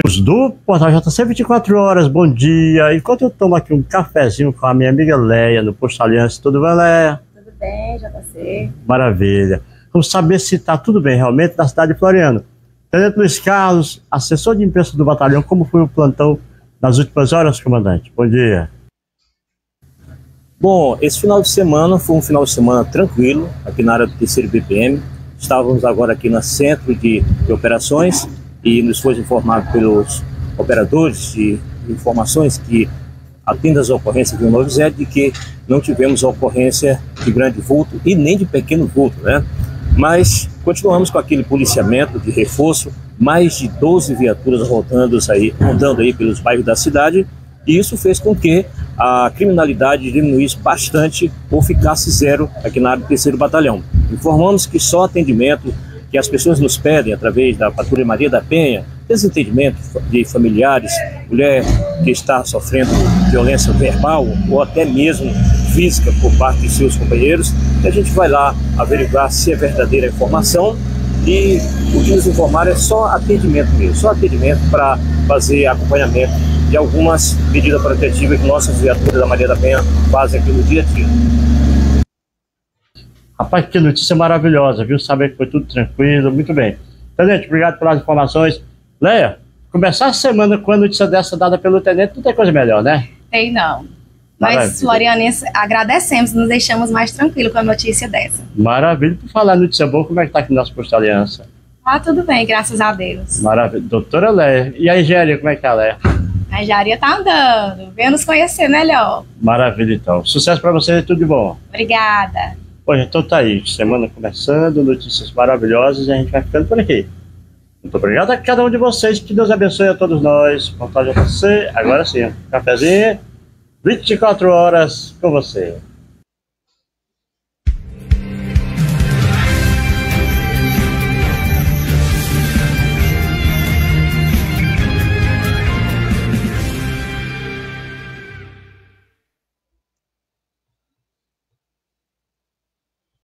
Do Portal JC 24 horas, bom dia. Enquanto eu tomo aqui um cafezinho com a minha amiga Leia, no Posto Aliança, tudo bem, Leia? Tudo bem, JC. Maravilha. Vamos saber se está tudo bem realmente na cidade de Floriano. Tenente Luiz Carlos, assessor de imprensa do batalhão, como foi o plantão nas últimas horas, comandante? Bom dia. Bom, esse final de semana foi um final de semana tranquilo, aqui na área do 3º BPM. Estávamos agora aqui no centro de operações e nos foi informado pelos operadores de informações que atendem às ocorrências do 190 de que não tivemos ocorrência de grande vulto e nem de pequeno vulto, né? Mas continuamos com aquele policiamento de reforço, mais de 12 viaturas rondando aí pelos bairros da cidade, e isso fez com que a criminalidade diminuísse bastante ou ficasse zero aqui na área do 3º Batalhão. Informamos que só atendimento que as pessoas nos pedem através da Patrulha Maria da Penha, desentendimento de familiares, mulher que está sofrendo violência verbal ou até mesmo física por parte de seus companheiros, e a gente vai lá averiguar se é verdadeira a informação, e o que nos informaram é só atendimento mesmo, só atendimento para fazer acompanhamento de algumas medidas protetivas que nossas viaturas da Maria da Penha fazem aqui no dia a dia. Rapaz, que notícia maravilhosa, viu? Saber que foi tudo tranquilo, muito bem. Tenente, obrigado pelas informações. Leia, começar a semana com a notícia dessa dada pelo tenente, não tem coisa melhor, né? Tem não. Maravilha. Nós, florianenses, agradecemos, nos deixamos mais tranquilos com a notícia dessa. Maravilha. Por falar em notícia boa, como é que tá aqui no nosso Posto Aliança? Ah, tudo bem, graças a Deus. Maravilha. Doutora Leia. E a engenharia, como é que tá, Leia? A engenharia tá andando, venha nos conhecer melhor. Maravilha, então. Sucesso para vocês e tudo de bom. Obrigada. Bom, então tá aí. Semana começando, notícias maravilhosas e a gente vai ficando por aqui. Muito obrigado a cada um de vocês. Que Deus abençoe a todos nós. Portal JC, agora sim, cafezinho. 24 horas com você.